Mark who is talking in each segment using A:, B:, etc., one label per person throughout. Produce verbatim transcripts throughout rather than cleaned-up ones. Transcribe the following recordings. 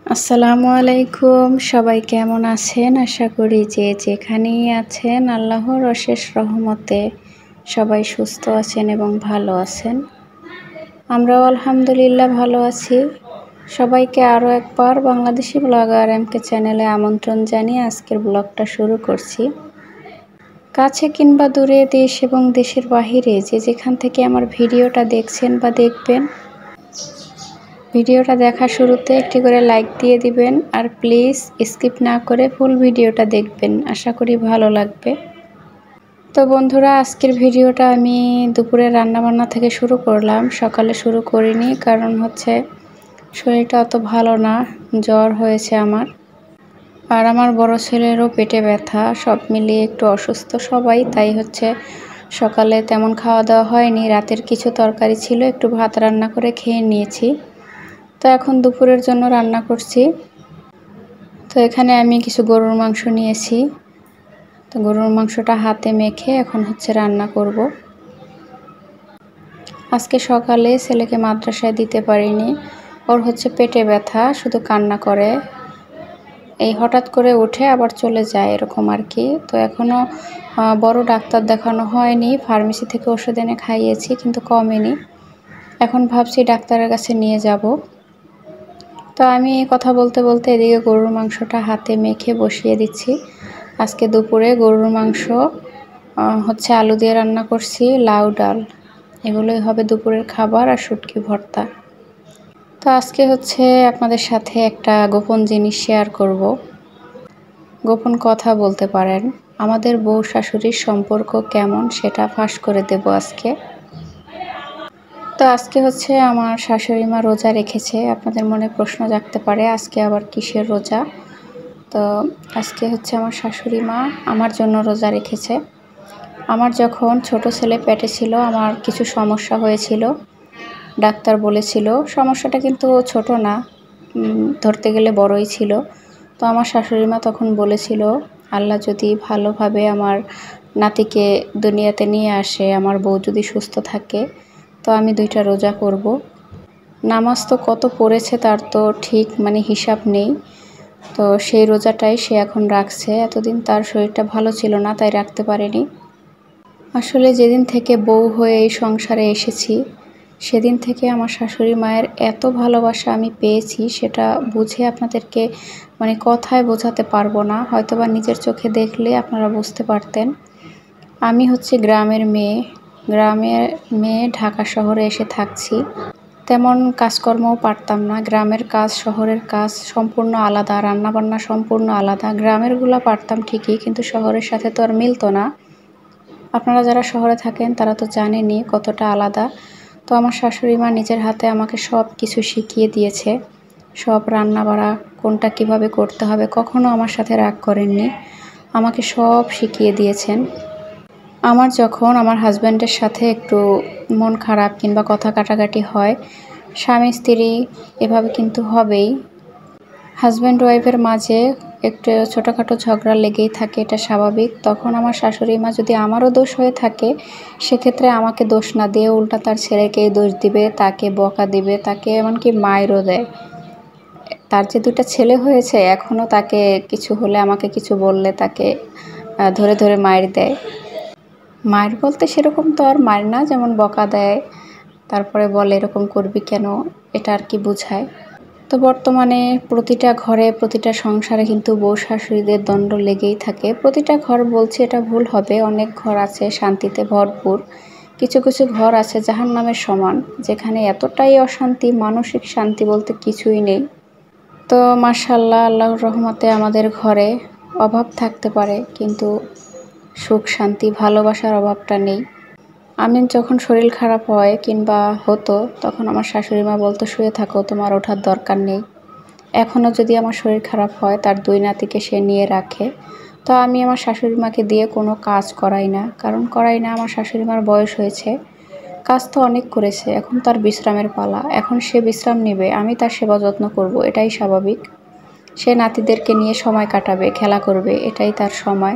A: আসসালামু আলাইকুম, সবাই কেমন আছেন? আশা করি যে যেখানেই আছেন আল্লাহর অশেষ রহমতে সবাই সুস্থ আছেন এবং ভালো আছেন। আমরাও আলহামদুলিল্লাহ ভালো আছি। সবাইকে আরও একবার বাংলাদেশি ব্লগার এমকে চ্যানেলে আমন্ত্রণ জানিয়ে আজকের ব্লগটা শুরু করছি। কাছে কিংবা দূরে, দেশ এবং দেশের বাহিরে যে যেখান থেকে আমার ভিডিওটা দেখছেন বা দেখবেন, ভিডিওটা দেখা শুরুতে একটি করে লাইক দিয়ে দিবেন আর প্লিজ স্কিপ না করে ফুল ভিডিওটা দেখবেন, আশা করি ভালো লাগবে। তো বন্ধুরা, আজকের ভিডিওটা আমি দুপুরে রান্নাবান্না থেকে শুরু করলাম, সকালে শুরু করিনি, কারণ হচ্ছে শরীরটা অত ভালো না, জ্বর হয়েছে আমার। আর আমার বড় ছেলেরও পেটে ব্যথা, সব মিলিয়ে একটু অসুস্থ সবাই, তাই হচ্ছে সকালে তেমন খাওয়া দাওয়া হয়নি। রাতের কিছু তরকারি ছিল, একটু ভাত রান্না করে খেয়ে নিয়েছি। তো এখন দুপুরের জন্য রান্না করছি। তো এখানে আমি কিছু গরুর মাংস নিয়েছি, তো গরুর মাংসটা হাতে মেখে এখন হচ্ছে রান্না করব। আজকে সকালে ছেলেকে মাদ্রাসায় দিতে পারিনি, ওর হচ্ছে পেটে ব্যথা, শুধু কান্না করে, এই হঠাৎ করে উঠে আবার চলে যায় এরকম আর কি। তো এখনও বড় ডাক্তার দেখানো হয়নি, ফার্মেসি থেকে ওষুধ এনে খাইয়েছি কিন্তু কমেনি। এখন ভাবছি ডাক্তারের কাছে নিয়ে যাব। তো আমি কথা বলতে বলতে এদিকে গরুর মাংসটা হাতে মেখে বসিয়ে দিচ্ছি। আজকে দুপুরে গরুর মাংস হচ্ছে আলু দিয়ে রান্না করছি, লাউ ডাল, এগুলোই হবে দুপুরের খাবার, আর শুটকি ভর্তা। তো আজকে হচ্ছে আপনাদের সাথে একটা গোপন জিনিস শেয়ার করব, গোপন কথা বলতে পারেন। আমাদের বউ শাশুড়ির সম্পর্ক কেমন সেটা ফাঁস করে দেব আজকে। তো আজকে হচ্ছে আমার শাশুড়ি মা রোজা রেখেছে। আপনাদের মনে প্রশ্ন জাগতে পারে আজকে আবার কিসের রোজা। তো আজকে হচ্ছে আমার শাশুড়ি মা আমার জন্য রোজা রেখেছে। আমার যখন ছোট ছেলে পেটে ছিল, আমার কিছু সমস্যা হয়েছিল, ডাক্তার বলেছিল, সমস্যাটা কিন্তু ছোট না, ধরতে গেলে বড়ই ছিল। তো আমার শাশুড়ি মা তখন বলেছিল, আল্লাহ যদি ভালোভাবে আমার নাতিকে দুনিয়াতে নিয়ে আসে, আমার বউ যদি সুস্থ থাকে, তো আমি দুইটা রোজা করব। নামাজ তো কত পড়েছে তার তো ঠিক মানে হিসাব নেই। তো সেই রোজাটাই সে এখন রাখছে। এতদিন তার শরীরটা ভালো ছিল না, তাই রাখতে পারেনি। আসলে যেদিন থেকে বউ হয়ে এই সংসারে এসেছি, সেদিন থেকে আমার শাশুড়ি মায়ের এত ভালোবাসা আমি পেয়েছি, সেটা বুঝে আপনাদেরকে মানে কথায় বোঝাতে পারবো না। হয়তোবা নিজের চোখে দেখলে আপনারা বুঝতে পারতেন। আমি হচ্ছে গ্রামের মেয়ে, গ্রামের মেয়ে ঢাকা শহরে এসে থাকছি। তেমন কাজকর্মও পারতাম না। গ্রামের কাজ শহরের কাজ সম্পূর্ণ আলাদা, রান্নাবান্না সম্পূর্ণ আলাদা। গ্রামেরগুলো পারতাম ঠিকই, কিন্তু শহরের সাথে তো আর মিলতো না। আপনারা যারা শহরে থাকেন তারা তো জানেনই কতটা আলাদা। তো আমার শাশুড়ি মা নিজের হাতে আমাকে সব কিছু শিখিয়ে দিয়েছে, সব রান্না বাড়া কোনটা কিভাবে করতে হবে, কখনো আমার সাথে রাগ করেননি, আমাকে সব শিখিয়ে দিয়েছেন। আমার যখন আমার হাজব্যান্ডের সাথে একটু মন খারাপ কিংবা কথা কাটাকাটি হয়, স্বামী স্ত্রী এভাবে কিন্তু হবেই, হাজব্যান্ড ওয়াইফের মাঝে একটু ছোটোখাটো ঝগড়া লেগেই থাকে, এটা স্বাভাবিক। তখন আমার শাশুড়ি মা যদি আমারও দোষ হয়ে থাকে, সেক্ষেত্রে আমাকে দোষ না দিয়ে উল্টা তার ছেলেকেই দোষ দিবে, তাকে বকা দিবে, তাকে এমনকি মায়েরও দেয়। তার যে দুটা ছেলে হয়েছে, এখনও তাকে কিছু হলে, আমাকে কিছু বললে তাকে ধরে ধরে মায়ের দেয়। মায়ের বলতে সেরকম তো আর মায়ের না, যেমন বকা দেয়, তারপরে বলে এরকম করবি কেন, এটা আর কি বোঝায়। তো বর্তমানে প্রতিটা ঘরে প্রতিটা সংসারে কিন্তু বউ শাশুড়িদের দ্বন্দ্ব লেগেই থাকে। প্রতিটা ঘর বলছি এটা ভুল হবে, অনেক ঘর আছে শান্তিতে ভরপুর, কিছু কিছু ঘর আছে জাহান্নামের সমান, যেখানে এতটাই অশান্তি, মানসিক শান্তি বলতে কিছুই নেই। তো মাশাআল্লাহ, আল্লাহর রহমতে আমাদের ঘরে অভাব থাকতে পারে, কিন্তু সুখ শান্তি ভালোবাসার অভাবটা নেই। আমি যখন শরীর খারাপ হয় কিংবা হতো, তখন আমার শাশুড়ি মা বলতো, শুয়ে থাকো, তোমার ওঠার দরকার নেই। এখনও যদি আমার শরীর খারাপ হয়, তার দুই নাতিকে সে নিয়ে রাখে। তো আমি আমার শাশুড়ি মাকে দিয়ে কোনো কাজ করাই না, কারণ করাই না, আমার শাশুড়ি মার বয়স হয়েছে, কাজ তো অনেক করেছে, এখন তার বিশ্রামের পালা, এখন সে বিশ্রাম নেবে, আমি তার সেবা যত্ন করব, এটাই স্বাভাবিক। সে নাতিদেরকে নিয়ে সময় কাটাবে, খেলা করবে, এটাই তার সময়।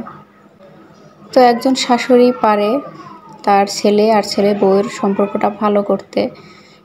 A: তো একজন শাশুড়ি পারে তার ছেলে আর ছেলে বউয়ের সম্পর্কটা ভালো করতে,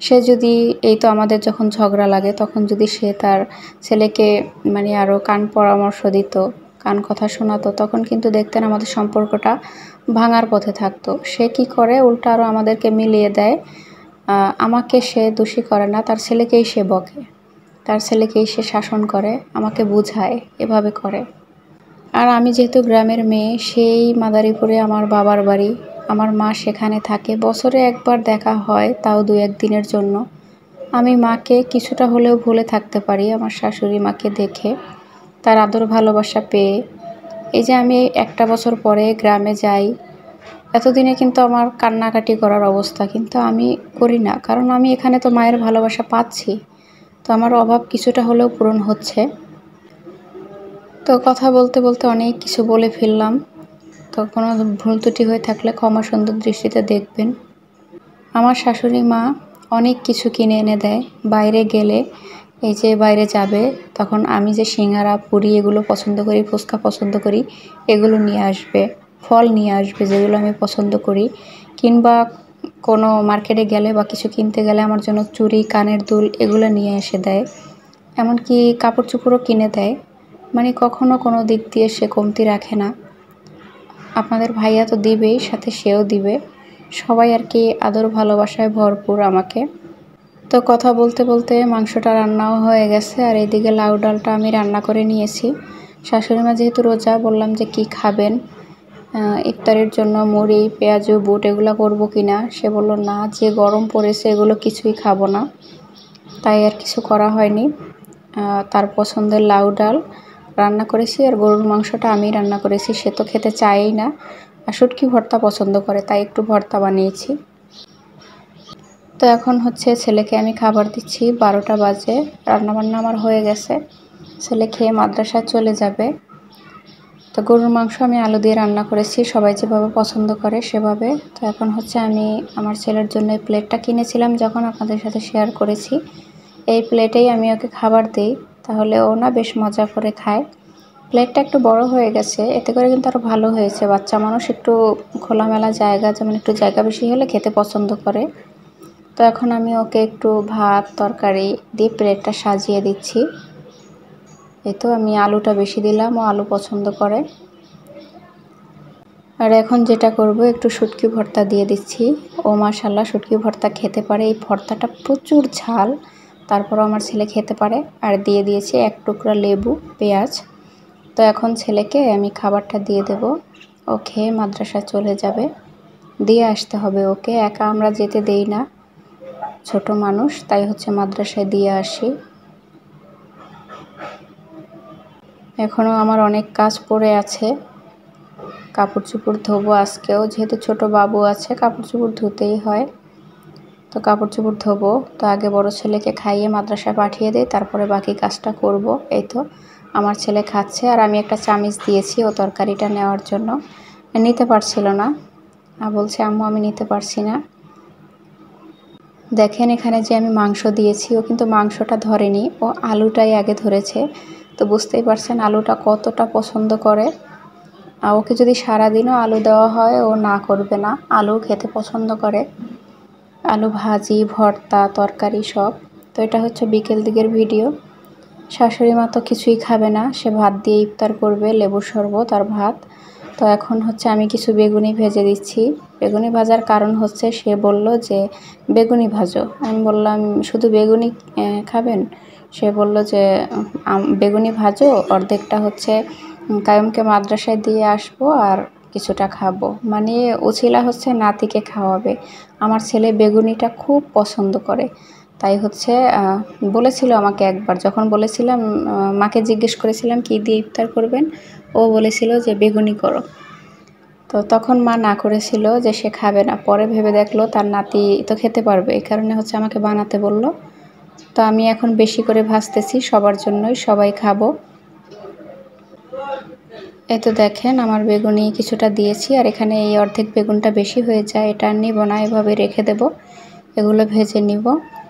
A: সে যদি এই তো আমাদের যখন ঝগড়া লাগে তখন যদি সে তার ছেলেকে মানে আরও কান পরামর্শ দিত, কান কথা শোনাতো, তখন কিন্তু দেখতেন আমাদের সম্পর্কটা ভাঙার পথে থাকতো। সে কি করে, উল্টা আরও আমাদেরকে মিলিয়ে দেয়। আমাকে সে দোষী করে না, তার ছেলেকেই সে বকে, তার ছেলেকেই সে শাসন করে, আমাকে বুঝায়, এভাবে করে। আর আমি যেহেতু গ্রামের মেয়ে, সেই মাদারীপুরে আমার বাবার বাড়ি, আমার মা সেখানে থাকে, বছরে একবার দেখা হয়, তাও দু এক দিনের জন্য। আমি মাকে কিছুটা হলেও ভুলে থাকতে পারি আমার শাশুড়ি মাকে দেখে, তার আদর ভালোবাসা পেয়ে। এই যে আমি একটা বছর পরে গ্রামে যাই, এতদিনে কিন্তু আমার কান্নাকাটি করার অবস্থা, কিন্তু আমি করি না, কারণ আমি এখানে তো মায়ের ভালোবাসা পাচ্ছি, তো আমার অভাব কিছুটা হলেও পূরণ হচ্ছে। তো কথা বলতে বলতে অনেক কিছু বলে ফেললাম, তো কোনো ভুল ত্রুটি হয়ে থাকলে ক্ষমা সুন্দর দৃষ্টিতে দেখবেন। আমার শাশুড়ি মা অনেক কিছু কিনে এনে দেয়। বাইরে গেলে, এই যে বাইরে যাবে, তখন আমি যে সিঙ্গারা পুরি এগুলো পছন্দ করি, ফুচকা পছন্দ করি, এগুলো নিয়ে আসবে। ফল নিয়ে আসবে যেগুলো আমি পছন্দ করি, কিংবা কোনো মার্কেটে গেলে বা কিছু কিনতে গেলে আমার জন্য চুড়ি, কানের দুল এগুলো নিয়ে এসে দেয়। এমনকি কাপড় চোপড়ও কিনে দেয়, মানে কখনো কোনো দিক দিয়ে সে কমতি রাখে না। আপনাদের ভাইয়া তো দিবেই, সাথে সেও দিবে, সবাই আর কি আদর ভালোবাসায় ভরপুর আমাকে। তো কথা বলতে বলতে মাংসটা রান্নাও হয়ে গেছে, আর এইদিকে লাউ ডালটা আমি রান্না করে নিয়েছি। শাশুড়ি মা যেহেতু রোজা, বললাম যে কি খাবেন, ইফতারের জন্য মুড়ি, পেঁয়াজু, বুট এগুলো করবো কিনা। সে বলল না, যে গরম পড়েছে এগুলো কিছুই খাবো না, তাই আর কিছু করা হয়নি। তার পছন্দের লাউ ডাল রান্না করেছি, আর গরুর মাংসটা আমি রান্না করেছি। সে তো খেতে চায়ই না, আর শুটকি ভর্তা পছন্দ করে, তাই একটু ভর্তা বানিয়েছি। তো এখন হচ্ছে ছেলেকে আমি খাবার দিচ্ছি, বারোটা বাজে, রান্নাবান্না আমার হয়ে গেছে, ছেলে খেয়ে মাদ্রাসায় চলে যাবে। তো গরুর মাংস আমি আলু দিয়ে রান্না করেছি, সবাই যেভাবে পছন্দ করে সেভাবে। তো এখন হচ্ছে আমি আমার ছেলের জন্য এই প্লেটটা কিনেছিলাম, যখন আপনাদের সাথে শেয়ার করেছি, এই প্লেটেই আমি ওকে খাবার দিই, তাহলে ও না বেশ মজা করে খায়। প্লেটটা একটু বড় হয়ে গেছে, এতে করে কিন্তু আরও ভালো হয়েছে। বাচ্চা মানুষ একটু খোলামেলা জায়গা, যেমন একটু জায়গা বেশি হলে খেতে পছন্দ করে। তো এখন আমি ওকে একটু ভাত তরকারি দিয়ে প্লেটটা সাজিয়ে দিচ্ছি। এই তো আমি আলুটা বেশি দিলাম, ও আলু পছন্দ করে। আর এখন যেটা করব, একটু শুটকি ভর্তা দিয়ে দিচ্ছি। ও মাশাআল্লাহ শুটকি ভর্তা খেতে পারে, এই ভর্তাটা প্রচুর ঝাল, তারপরও আমার ছেলে খেতে পারে। আর দিয়ে দিয়েছি এক টুকরা লেবু, পেঁয়াজ। তো এখন ছেলেকে আমি খাবারটা দিয়ে দেব, ও খেয়ে মাদ্রাসায় চলে যাবে। দিয়ে আসতে হবে ওকে, একা আমরা যেতে দেই না, ছোট মানুষ, তাই হচ্ছে মাদ্রাসায় দিয়ে আসি। এখনও আমার অনেক কাজ পড়ে আছে, কাপড় চোপড় ধোবো আজকেও, যেহেতু ছোট বাবু আছে কাপড় চোপড় ধুতেই হয়। তো কাপড় চোপড় ধোবো, তো আগে বড় ছেলেকে খাইয়ে মাদ্রাসায় পাঠিয়ে দেই, তারপরে বাকি কাজটা করব। এই তো আমার ছেলে খাচ্ছে, আর আমি একটা চামিচ দিয়েছি ও তরকারিটা নেওয়ার জন্য, নিতে পারছিল না, বলছে আম্মু আমি নিতে পারছি না। দেখেন এখানে যে আমি মাংস দিয়েছি, ও কিন্তু মাংসটা ধরেনি, ও আলুটাই আগে ধরেছে। তো বুঝতেই পারছেন আলুটা কতটা পছন্দ করে। আর ওকে যদি সারাদিনও আলু দেওয়া হয় ও না করবে না, আলু খেতে পছন্দ করে, আলু ভাজি, ভর্তা, তরকারি সব। তো এটা হচ্ছে বিকেল দিকের ভিডিও। শাশুড়ি মা তো কিছুই খাবে না, সে ভাত দিয়ে ইফতার করবে, লেবুর শরবত আর ভাত। তো এখন হচ্ছে আমি কিছু বেগুনি ভেজে দিচ্ছি। বেগুনি ভাজার কারণ হচ্ছে সে বলল যে বেগুনি ভাজো, আমি বললাম শুধু বেগুনি খাবেন? সে বলল যে বেগুনি ভাজো, অর্ধেকটা হচ্ছে কায়ুমকে মাদ্রাসায় দিয়ে আসবো আর কিছুটা খাবো, মানে উছিলা হচ্ছে নাতিকে খাওয়াবে। আমার ছেলে বেগুনিটা খুব পছন্দ করে, তাই হচ্ছে বলেছিল আমাকে একবার, যখন বলেছিলাম মাকে জিজ্ঞেস করেছিলাম কী দিয়ে ইফতার করবেন, ও বলেছিল যে বেগুনি করো। তো তখন মা না করেছিল যে সে খাবে না, পরে ভেবে দেখলো তার নাতি তো খেতে পারবে, এই কারণে হচ্ছে আমাকে বানাতে বলল। তো আমি এখন বেশি করে ভাজতেছি সবার জন্যই, সবাই খাবো। এই তো দেখেন আমার বেগুনি কিছুটা দিয়েছি, আর এখানে এই অর্ধেক বেগুনটা বেশি হয়ে যায়, এটা নিব না, এভাবে রেখে দেব, এগুলো ভেজে নিব।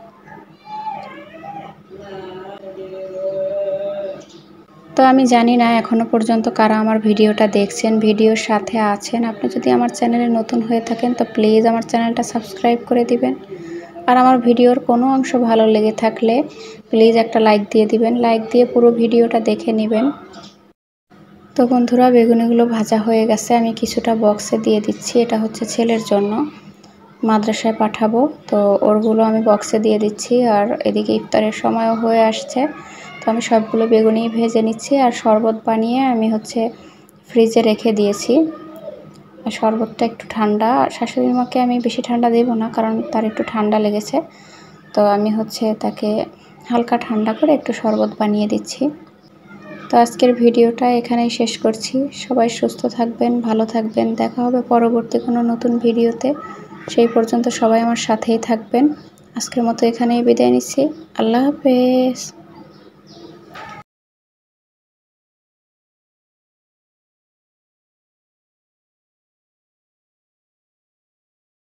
A: তো আমি জানি না এখনও পর্যন্ত কারা আমার ভিডিওটা দেখছেন, ভিডিওর সাথে আছেন। আপনি যদি আমার চ্যানেলে নতুন হয়ে থাকেন তো প্লিজ আমার চ্যানেলটা সাবস্ক্রাইব করে দিবেন, আর আমার ভিডিওর কোনো অংশ ভালো লেগে থাকলে প্লিজ একটা লাইক দিয়ে দিবেন, লাইক দিয়ে পুরো ভিডিওটা দেখে নেবেন। তো বন্ধুরা, বেগুনিগুলো ভাজা হয়ে গেছে, আমি কিছুটা বক্সে দিয়ে দিচ্ছি। এটা হচ্ছে ছেলের জন্য, মাদ্রাসায় পাঠাবো, তো ওরগুলো আমি বক্সে দিয়ে দিচ্ছি। আর এদিকে ইফতারের সময়ও হয়ে আসছে, তো আমি সবগুলো বেগুনি ভেজে নিচ্ছি। আর শরবত বানিয়ে আমি হচ্ছে ফ্রিজে রেখে দিয়েছি। শরবতটা একটু ঠান্ডা, শাশুড়ির মাকে আমি বেশি ঠান্ডা দেব না, কারণ তার একটু ঠান্ডা লেগেছে। তো আমি হচ্ছে তাকে হালকা ঠান্ডা করে একটু শরবত বানিয়ে দিচ্ছি। তো আজকের ভিডিওটা এখানেই শেষ করছি। সবাই সুস্থ থাকবেন, ভালো থাকবেন। দেখা হবে পরবর্তী কোনো নতুন ভিডিওতে। সেই পর্যন্ত সবাই আমার সাথেই থাকবেন। আজকের মতো এখানেই বিদায় নিচ্ছি। আল্লাহ হাফেজ।